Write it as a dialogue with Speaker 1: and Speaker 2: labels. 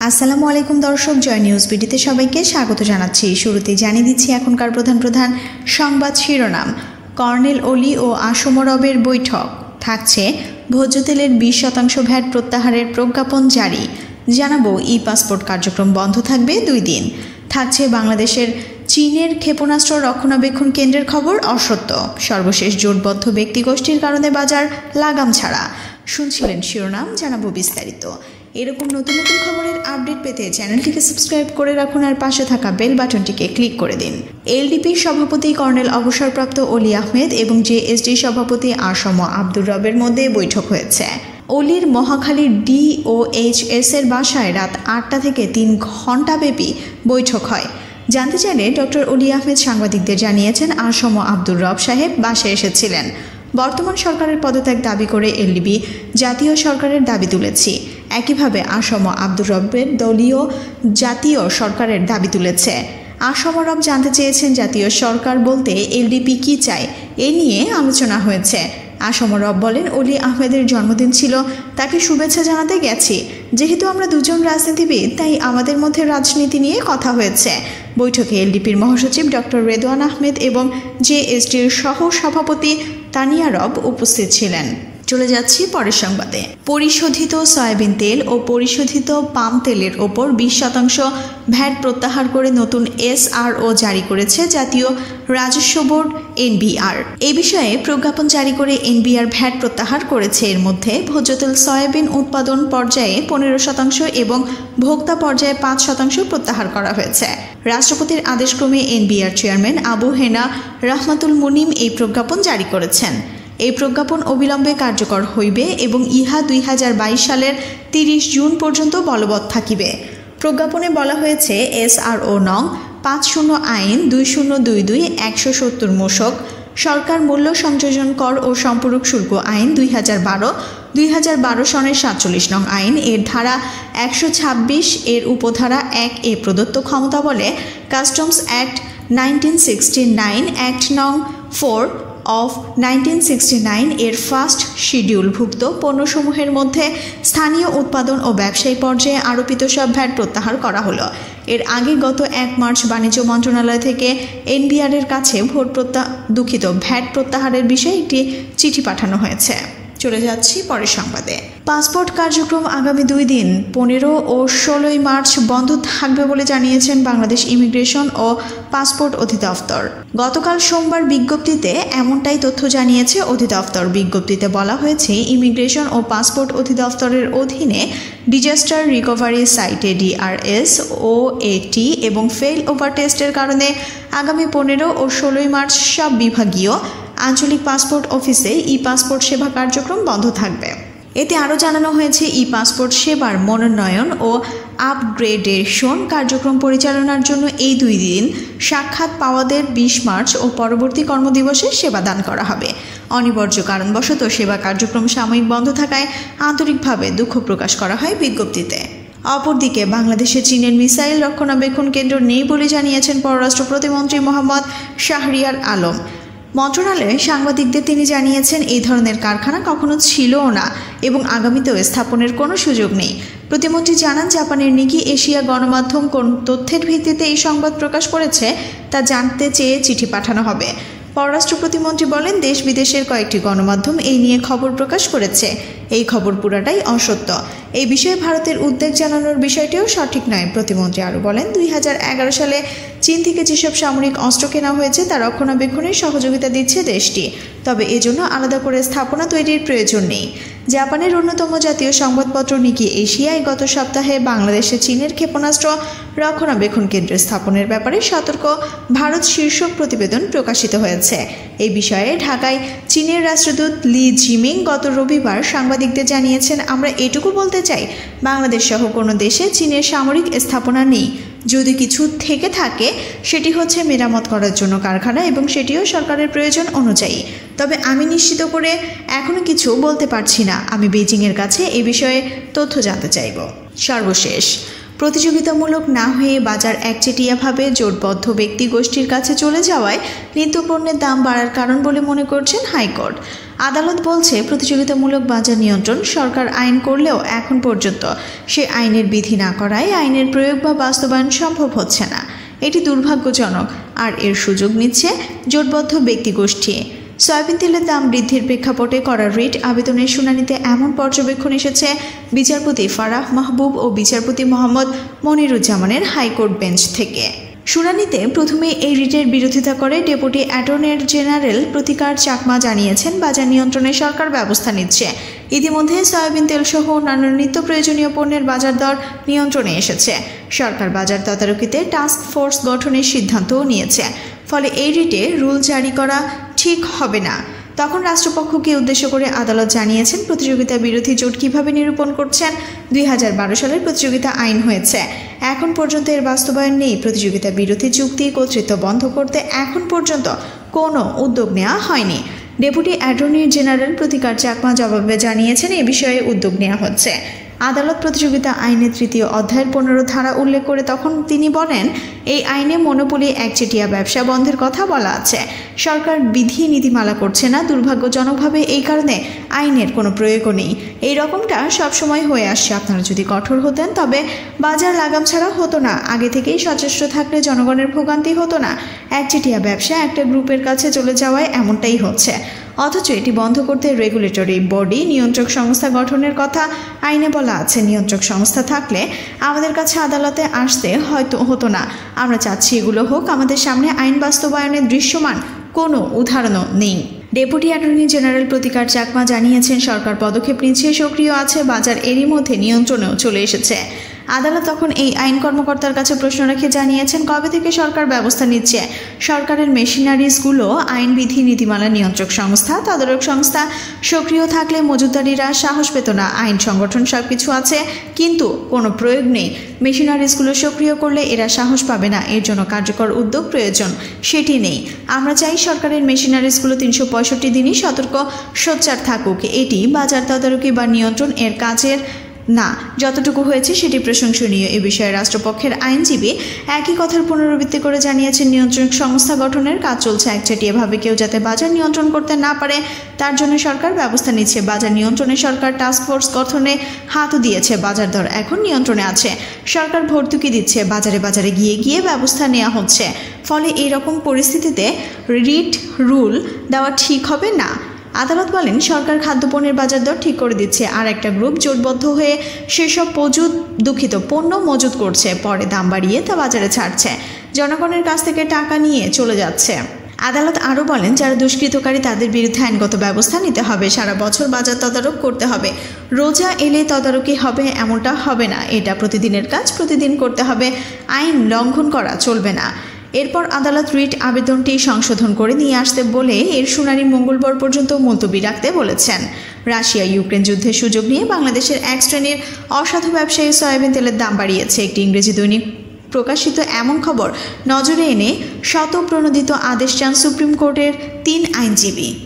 Speaker 1: আসসালামু আলাইকুম দর্শক, জয় নিউজ বিডিতে সবাইকে স্বাগত জানাচ্ছি। শুরুতেই জানিয়ে দিচ্ছি এখনকার প্রধান সংবাদ শিরোনাম। কর্নেল অলি ও আসম রবের বৈঠক। থাকছে ভোজ্য তেলের 20% ভ্যাট প্রত্যাহারের প্রজ্ঞাপন জারি। জানাবো ই পাসপোর্ট কার্যক্রম বন্ধ থাকবে 2 দিন। থাকছে বাংলাদেশের চীনের ক্ষেপণাস্ত্র রক্ষণাবেক্ষণ কেন্দ্রের খবর অসত্য। সর্বশেষ জোটবদ্ধ ব্যক্তিগোষ্ঠীর কারণে বাজার লাগাম ছাড়া। শুনছিলেন শিরোনাম, জানাবো বিস্তারিত। এরকম নতুন খবরের আপডেট পেতে চ্যানেলটিকে সাবস্ক্রাইব করে রাখুন আর পাশে থাকা বেল বাটনটিকে ক্লিক করে দিন। এলডিপির সভাপতি কর্নেল অবসরপ্রাপ্ত অলি আহমেদ এবং জেএসডি সভাপতি আসম আব্দুর রবের মধ্যে বৈঠক হয়েছে। অলির মহাখালীর ডিওএইচএস এর বাসায় রাত 8টা থেকে 3 ঘণ্টাব্যাপী বৈঠক হয়। জানতে চাইলে ডক্টর অলি আহমেদ সাংবাদিকদের জানিয়েছেন, আসম আব্দুর রব সাহেব বাসায় এসেছিলেন। বর্তমান সরকারের পদত্যাগ দাবি করে এলডিপি জাতীয় সরকারের দাবি তুলেছি। একইভাবে আসম আব্দুর রবের দলীয় জাতীয় সরকারের দাবি তুলেছে। আসম রব জানতে চেয়েছেন জাতীয় সরকার বলতে এলডিপি কি চায়, এ নিয়ে আলোচনা হয়েছে। আসম রব বলেন, অলি আহমেদের জন্মদিন ছিল, তাকে শুভেচ্ছা জানাতে গেছি। যেহেতু আমরা দুজন রাজনীতিবিদ, তাই আমাদের মধ্যে রাজনীতি নিয়ে কথা হয়েছে। বৈঠকে এলডিপির মহাসচিব ডক্টর রেদওয়ান আহমেদ এবং জেএসডির সহ সভাপতি তানিয়া রব উপস্থিত ছিলেন। চলে যাচ্ছি পরের সংবাদে। পরিশোধিত সয়াবিন তেল ও পরিশোধিত পাম তেলের ওপর 20% ভ্যাট প্রত্যাহার করে নতুন এসআরও জারি করেছে জাতীয় রাজস্ব বোর্ড এনবিআর। এ বিষয়ে প্রজ্ঞাপন জারি করে এনবিআর ভ্যাট প্রত্যাহার করেছে। এর মধ্যে ভোজ্য তেল সয়াবিন উৎপাদন পর্যায়ে 15% এবং ভোক্তা পর্যায়ে 5% প্রত্যাহার করা হয়েছে। রাষ্ট্রপতির আদেশক্রমে এনবিআর চেয়ারম্যান আবু হেনা রহমাতুল মুনিম এই প্রজ্ঞাপন জারি করেছেন। এই প্রজ্ঞাপন অবিলম্বে কার্যকর হইবে এবং ইহা 2022 সালের 30 জুন পর্যন্ত বলবৎ থাকিবে। প্রজ্ঞাপনে বলা হয়েছে, এসআরও নং 50 আইন 2022-170 মোসক, সরকার মূল্য সংযোজন কর ও সম্পূরক শুল্ক আইন 2012 সনের 47 নং আইন এর ধারা 126 এর উপধারা 1 এ প্রদত্ত ক্ষমতা বলে কাস্টমস অ্যাক্ট 1969, অ্যাক্ট নং 4 অফ 1969 এর ফার্স্ট শিডিউলভুক্ত পণ্যসমূহের মধ্যে স্থানীয় উৎপাদন ও ব্যবসায়ী পর্যায়ে আরোপিত সব ভ্যাট প্রত্যাহার করা হলো। এর আগে গত 1 মার্চ বাণিজ্য মন্ত্রণালয় থেকে এনবিআর এর কাছে ভ্যাট প্রত্যাহারের বিষয়ে একটি চিঠি পাঠানো হয়েছে। চলে যাচ্ছি পরের সংবাদে। পাসপোর্ট কার্যক্রম আগামী 2 দিন 15 ও 16 মার্চ বন্ধ থাকবে বলে জানিয়েছেন বাংলাদেশ ইমিগ্রেশন ও পাসপোর্ট অধিদপ্তর। গতকাল সোমবার বিজ্ঞপ্তিতে এমনটাই তথ্য জানিয়েছে অধিদপ্তর। বিজ্ঞপ্তিতে বলা হয়েছে, ইমিগ্রেশন ও পাসপোর্ট অধিদপ্তরের অধীনে ডিজাস্টার রিকভারি সাইটে ডিআরএস, ওএটি এবং ফেল ওভার টেস্টের কারণে আগামী 15 ও 16 মার্চ সব বিভাগীয় আঞ্চলিক পাসপোর্ট অফিসে ই পাসপোর্ট সেবা কার্যক্রম বন্ধ থাকবে। এতে আরও জানানো হয়েছে, ই পাসপোর্ট সেবার মনোনয়ন ও আপগ্রেডেশন কার্যক্রম পরিচালনার জন্য এই 2 দিন সাক্ষাৎ পাওয়াদের 20 মার্চ ও পরবর্তী কর্মদিবসে সেবাদান করা হবে। অনিবার্য কারণবশত সেবা কার্যক্রম সাময়িক বন্ধ থাকায় আন্তরিকভাবে দুঃখ প্রকাশ করা হয় বিজ্ঞপ্তিতে। অপরদিকে বাংলাদেশে চীনের মিসাইল রক্ষণাবেক্ষণ কেন্দ্র নেই বলে জানিয়েছেন পররাষ্ট্র প্রতিমন্ত্রী মোহাম্মদ শাহরিয়ার আলম। মন্ত্রণালয়ে সাংবাদিকদের তিনি জানিয়েছেন, এই ধরনের কারখানা কখনো ছিলও না এবং আগামীতেও স্থাপনের কোনো সুযোগ নেই। প্রতিমন্ত্রী জানান, জাপানের নিকি এশিয়া গণমাধ্যম কোন তথ্যের ভিত্তিতে এই সংবাদ প্রকাশ করেছে তা জানতে চেয়ে চিঠি পাঠানো হবে। পররাষ্ট্র প্রতিমন্ত্রী বলেন, দেশ বিদেশের কয়েকটি গণমাধ্যম এই নিয়ে খবর প্রকাশ করেছে। এই খবর পুরাটাই অসত্য। এই বিষয়ে ভারতের উদ্বেগ জানানোর বিষয়টিও সঠিক নয়। প্রতিমন্ত্রী আরও বলেন, 2011 সালে চীন থেকে যেসব সামরিক অস্ত্র কেনা হয়েছে তা রক্ষণাবেক্ষণের সহযোগিতা দিচ্ছে দেশটি, তবে এজন্য আলাদা করে স্থাপনা তৈরির প্রয়োজন নেই। জাপানের অন্যতম জাতীয় সংবাদপত্র নিকি এশিয়ায় গত সপ্তাহে বাংলাদেশে চীনের ক্ষেপণাস্ত্র রক্ষণাবেক্ষণ কেন্দ্র স্থাপনের ব্যাপারে সতর্ক ভারত শীর্ষক প্রতিবেদন প্রকাশিত হয়েছে। এই বিষয়ে ঢাকায় চীনের রাষ্ট্রদূত লি জিমিং গত রবিবার সাংবাদিকদের জানিয়েছেন, আমরা এটুকু বলতে চাই, বাংলাদেশ সহ কোনো দেশে চীনের সামরিক স্থাপনা নেই। যদি কিছু থেকে থাকে সেটি হচ্ছে মেরামত করার জন্য কারখানা এবং সেটিও সরকারের প্রয়োজন অনুযায়ী। তবে আমি নিশ্চিত করে এখনো কিছু বলতে পারছি না। আমি বেজিংয়ের কাছে এই বিষয়ে তথ্য জানতে চাইব। সর্বশেষ প্রতিযোগিতামূলক না হয়ে বাজার একচেটিয়াভাবে জোটবদ্ধ ব্যক্তি গোষ্ঠীর কাছে চলে যাওয়ায় নিত্যপণ্যের দাম বাড়ার কারণ বলে মনে করছেন হাইকোর্ট। আদালত বলছে, প্রতিযোগিতামূলক বাজার নিয়ন্ত্রণ সরকার আইন করলেও এখন পর্যন্ত সে আইনের বিধি না করায় আইনের প্রয়োগ বা বাস্তবায়ন সম্ভব হচ্ছে না। এটি দুর্ভাগ্যজনক, আর এর সুযোগ নিচ্ছে জোটবদ্ধ ব্যক্তিগোষ্ঠী। সয়াবিন তেলের দাম বৃদ্ধির প্রেক্ষাপটে করা রিট আবেদনের শুনানিতে এমন পর্যবেক্ষণ এসেছে বিচারপতি ফারাহ মাহবুব ও বিচারপতি মোহাম্মদ মনিরুজ্জামানের হাইকোর্ট বেঞ্চ থেকে। শুনানিতে প্রথমে এই রিটের বিরোধিতা করে ডেপুটি অ্যাটর্নি জেনারেল প্রতিকার চাকমা জানিয়েছেন, বাজার নিয়ন্ত্রণে সরকার ব্যবস্থা নিচ্ছে। ইতিমধ্যে সয়াবিন তেল সহ অন্যান্য নিত্য প্রয়োজনীয় পণ্যের বাজার দর নিয়ন্ত্রণে এসেছে। সরকার বাজার তদারকিতে টাস্ক ফোর্স গঠনের সিদ্ধান্তও নিয়েছে। ফলে এই রিটে রুল জারি করা ঠিক হবে না। তখন রাষ্ট্রপক্ষকে উদ্দেশ্য করে আদালত জানিয়েছেন, প্রতিযোগিতা বিরোধী জোট কীভাবে নিরূপণ করছেন। 2012 সালের প্রতিযোগিতা আইন হয়েছে, এখন পর্যন্ত এর বাস্তবায়ন নেই। প্রতিযোগিতা বিরোধী চুক্তি কর্তৃত্ব বন্ধ করতে এখন পর্যন্ত কোনো উদ্যোগ নেওয়া হয়নি। ডেপুটি অ্যাটর্নি জেনারেল প্রতিকার চাকমা জবাবে জানিয়েছেন, এ বিষয়ে উদ্যোগ নেওয়া হচ্ছে। আদালত প্রতিযোগিতা আইনের 3য় অধ্যায়ের 15 ধারা উল্লেখ করে তখন তিনি বলেন, এই আইনে মনোপলি একচেটিয়া ব্যবসা বন্ধের কথা বলা আছে। সরকার বিধি নীতিমালা করছে না। দুর্ভাগ্যজনকভাবে এই কারণে আইনের কোনো প্রয়োগও নেই। এই রকমটা সবসময় হয়ে আসছে। আপনারা যদি কঠোর হতেন তবে বাজার লাগাম ছাড়া হতো না। আগে থেকেই সচেষ্ট থাকলে জনগণের ভোগান্তি হতো না। একচেটিয়া ব্যবসা একটা গ্রুপের কাছে চলে যাওয়ায় এমনটাই হচ্ছে। অথচ এটি বন্ধ করতে রেগুলেটরি বডি, নিয়ন্ত্রক সংস্থা গঠনের কথা আইনে বলা আছে। নিয়ন্ত্রক সংস্থা থাকলে আমাদের কাছে আদালতে আসতে হয়তো হতো না। আমরা চাচ্ছি এগুলো হোক। আমাদের সামনে আইন বাস্তবায়নের দৃশ্যমান কোনো উদাহরণও নেই। ডেপুটি অ্যাটর্নি জেনারেল প্রতিকার চাকমা জানিয়েছেন, সরকার পদক্ষেপ নিচ্ছে, সক্রিয় আছে, বাজার এরই মধ্যে নিয়ন্ত্রণেও চলে এসেছে। আদালত তখন এই আইন কর্মকর্তার কাছে প্রশ্ন রেখে জানিয়েছেন, কবে থেকে সরকার ব্যবস্থা নিচ্ছে। সরকারের মেশিনারিজগুলো আইন বিধি নীতিমালা নিয়ন্ত্রক সংস্থা, তদারক সংস্থা সক্রিয় থাকলে মজুতদারিরা সাহস পেত না। আইন সংগঠন সব কিছু আছে, কিন্তু কোনো প্রয়োগ নেই। মেশিনারিজগুলো সক্রিয় করলে এরা সাহস পাবে না। এর জন্য কার্যকর উদ্যোগ প্রয়োজন, সেটি নেই। আমরা চাই সরকারের মেশিনারিজগুলো 365 দিনই সতর্ক সোচ্চার থাকুক। এটি বাজার তদারকি বা নিয়ন্ত্রণ এর কাজের না। যতটুকু হয়েছে সেটি প্রশংসনীয়। এ বিষয়ে রাষ্ট্রপক্ষের আইনজীবী একই কথার পুনরাবৃত্তি করে জানিয়েছেন, নিয়ন্ত্রক সংস্থা গঠনের কাজ চলছে। একচেটিয়াভাবে কেউ যাতে বাজার নিয়ন্ত্রণ করতে না পারে তার জন্য সরকার ব্যবস্থা নিচ্ছে। বাজার নিয়ন্ত্রণে সরকার টাস্ক ফোর্স গঠনে হাতও দিয়েছে। বাজার দর এখন নিয়ন্ত্রণে আছে। সরকার ভর্তুকি দিচ্ছে। বাজারে বাজারে গিয়ে গিয়ে ব্যবস্থা নেওয়া হচ্ছে। ফলে এইরকম পরিস্থিতিতে রিট রুল দেওয়া ঠিক হবে না। আদালত বলেন, সরকার খাদ্যপণ্যের বাজার দর ঠিক করে দিচ্ছে, আর একটা গ্রুপ জোটবদ্ধ হয়ে সেসব পণ্য মজুত করছে, পরে দাম বাড়িয়ে তা বাজারে ছাড়ছে, জনগণের কাছ থেকে টাকা নিয়ে চলে যাচ্ছে। আদালত আরও বলেন, যারা দুষ্কৃতকারী তাদের বিরুদ্ধে আইনগত ব্যবস্থা নিতে হবে। সারা বছর বাজার তদারক করতে হবে। রোজা এলে তদারকি হবে এমনটা হবে না। এটা প্রতিদিনের কাজ, প্রতিদিন করতে হবে। আইন লঙ্ঘন করা চলবে না। এরপর আদালত রিট আবেদনটি সংশোধন করে নিয়ে আসতে বলে এর শুনানি মঙ্গলবার পর্যন্ত মুলতবি রাখতে বলেছেন। রাশিয়া ইউক্রেন যুদ্ধের সুযোগ নিয়ে বাংলাদেশের এক শ্রেণীর অসাধু ব্যবসায়ী সয়াবিন তেলের দাম বাড়িয়েছে। একটি ইংরেজি দৈনিক প্রকাশিত এমন খবর নজরে এনে শতপ্রণোদিত আদেশ চান সুপ্রিম কোর্টের 3 আইনজীবী।